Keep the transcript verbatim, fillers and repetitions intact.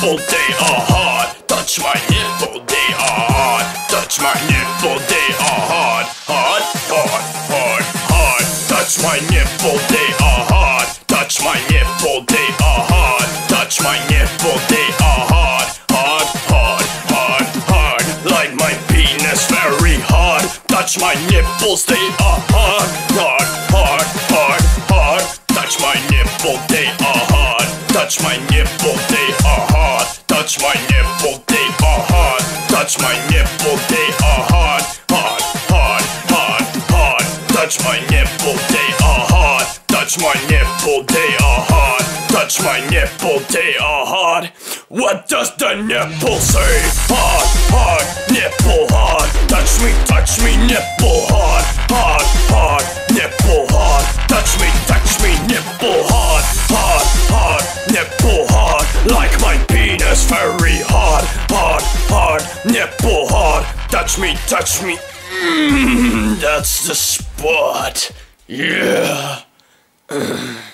nipple, they are hard. Touch my nipple, they are hard. Touch my nipple, they are hard. Hard, hard, hard, hard. Touch my nipple, they are hard. Touch my nipple, they are hard. Touch my nipple, they are hard. Hard, hard, hard, hard. Like my penis, very hard. Touch my nipples, they are hard. Hard, hard, hard, hard. Touch my nipple, they are hard. Touch my nipple, they are hard. Touch my nipple, they are hard. Touch my nipple, they are hard. Hard, hard, hard, hard. Touch my nipple, they are hard. Touch my nipple, they are hard. Touch my nipple, they are hard. What does the nipple say? Hard, hard, nipple hard. Touch me, touch me, nipple hard. Hard, hard, nipple hard. Touch me, touch me, nipple hard. Hard, hard, nipple hard. Like my penis, very hard. Hard, hard, nipple hard. Touch me, touch me. Mmm, that's the spot. Yeah.